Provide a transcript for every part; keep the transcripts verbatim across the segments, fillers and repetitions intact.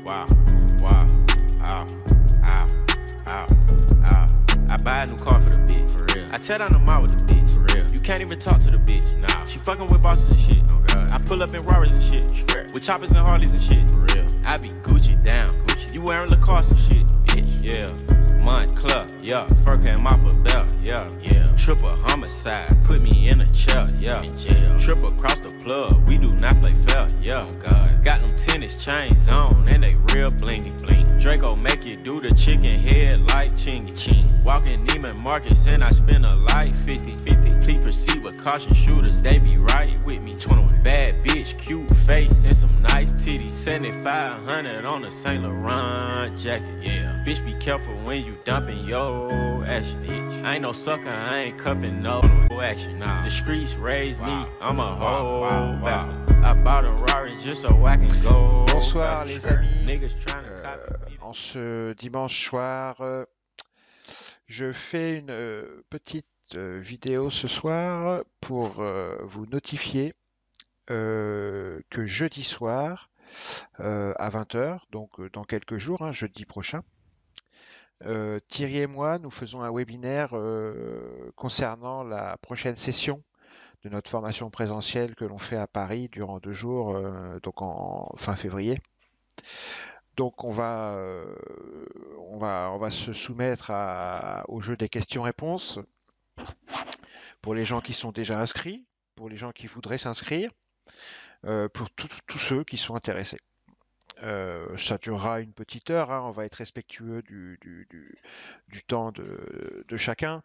wow, wow, ow, ow, ow, ow. I buy a new car for the bitch, for real. I tear down the mall with the bitch, for real. You can't even talk to the bitch, nah. She fucking with bosses and shit, oh god. I pull up in Rarers and shit, Straight. With choppers and Harleys and shit, for real. I be Gucci down, Gucci. You wearing Lacoste and shit, bitch, yeah. Montclair, yeah. Fur came off a belt, yeah, yeah. Triple homicide, put me in a chair, yeah. In jail. Triple across the plug, we do not play fair, yeah. Oh god. Got them tennis chains on and they real blingy, bling. Draco make you do the chicken head like chingy, ching. Walking Neiman Marcus and I spend a like fifty, fifty. Please proceed with caution, shooters, they be right with me. twenty-one. Bad bitch, cute face and some nice titties. seventy-five hundred on a Saint Laurent jacket, yeah. Bitch, be careful when you dumping your action, bitch. I ain't no sucker, I ain't cuffing no action. Nah. The streets raised wow. me, I'm a whole wow, wow, bastard. Wow. I bought a Rari just so I can go. Bonsoir les amis. Euh, en ce dimanche soir, euh, je fais une euh, petite euh, vidéo ce soir pour euh, vous notifier euh, que jeudi soir euh, à vingt heures, donc euh, dans quelques jours, hein, jeudi prochain, euh, Thierry et moi, nous faisons un webinaire euh, concernant la prochaine session de notre formation présentielle que l'on fait à Paris durant deux jours, euh, donc en fin février. Donc on va, euh, on va, on va se soumettre à, au jeu des questions-réponses pour les gens qui sont déjà inscrits, pour les gens qui voudraient s'inscrire, euh, pour tous ceux qui sont intéressés. Euh, ça durera une petite heure, hein, on va être respectueux du, du, du, du temps de, de chacun.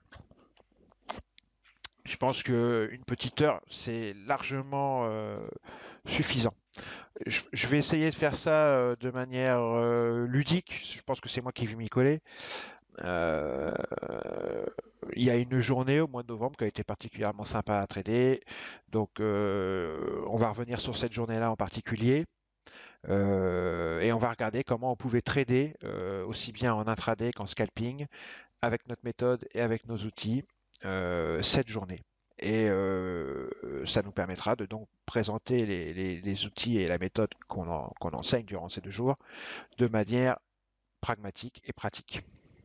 Je pense qu'une petite heure, c'est largement euh, suffisant. Je, je vais essayer de faire ça euh, de manière euh, ludique. Je pense que c'est moi qui vais m'y coller. Euh, il y a une journée au mois de novembre qui a été particulièrement sympa à trader. Donc, euh, on va revenir sur cette journée-là en particulier. Euh, et on va regarder comment on pouvait trader euh, aussi bien en intraday qu'en scalping avec notre méthode et avec nos outils euh, cette journée. Et euh, ça nous permettra de donc présenter les, les, les outils et la méthode qu'on en, qu'on enseigne durant ces deux jours de manière pragmatique et pratique.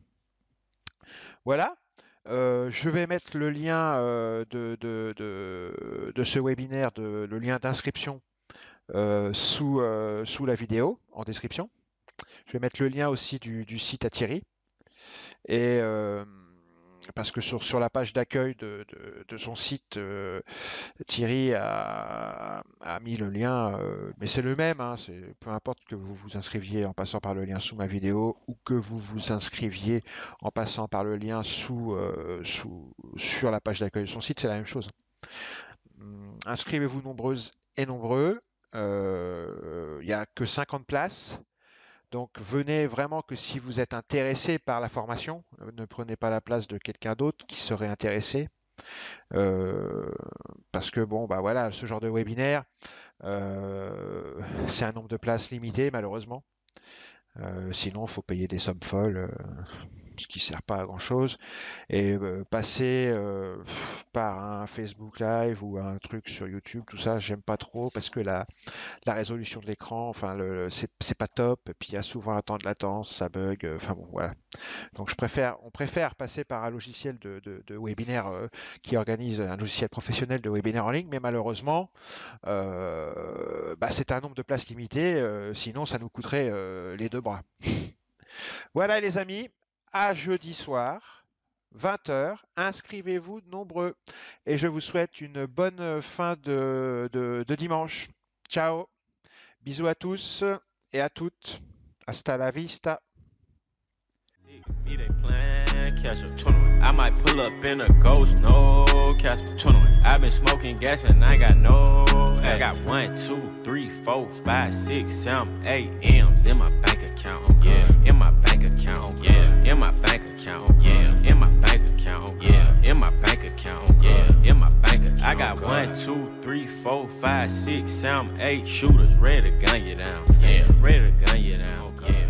Voilà, euh, je vais mettre le lien euh, de, de, de, de ce webinaire, de, le lien d'inscription euh, sous, euh, sous la vidéo en description. Je vais mettre le lien aussi du, du site à Thierry. Et euh, parce que sur, sur la page d'accueil de, de, de son site, euh, Thierry a, a mis le lien, euh, mais c'est le même, hein, peu importe que vous vous inscriviez en passant par le lien sous ma vidéo ou que vous vous inscriviez en passant par le lien sous, euh, sous, sur la page d'accueil de son site, c'est la même chose. Hum, inscrivez-vous nombreuses et nombreux, il euh, n'y a que cinquante places. Donc venez vraiment que si vous êtes intéressé par la formation, ne prenez pas la place de quelqu'un d'autre qui serait intéressé. Euh, parce que bon, bah voilà, ce genre de webinaire, euh, c'est un nombre de places limité malheureusement. Euh, sinon, il faut payer des sommes folles, euh, ce qui ne sert pas à grand chose. Et euh, passer euh, par un Facebook Live ou un truc sur YouTube, tout ça, j'aime pas trop parce que la, la résolution de l'écran, enfin, le, c'est, c'est pas top. Et puis il y a souvent un temps de latence, ça bug. Enfin bon, voilà. Donc je préfère, on préfère passer par un logiciel de, de, de webinaire euh, qui organise un logiciel professionnel de webinaire en ligne, mais malheureusement, euh, bah, c'est un nombre de places limité. Euh, sinon, ça nous coûterait euh, les deux bras. Voilà les amis. À jeudi soir, vingt heures, inscrivez-vous nombreux et je vous souhaite une bonne fin de, de, de dimanche. Ciao, bisous à tous et à toutes. Hasta la vista. I might pull up in a ghost, no Casper. I've been smoking gas and I got no. I got one, two, three, four, five, six, seven, eight M's in my bank account. Yeah, in my bank account. Yeah, in my bank account. Yeah, in my bank account. Yeah, in my bank account. Yeah, in my bank account. I got one, two, three, four, five, six, seven, eight shooters ready to gun you down. Yeah, ready to gun you down. Yeah.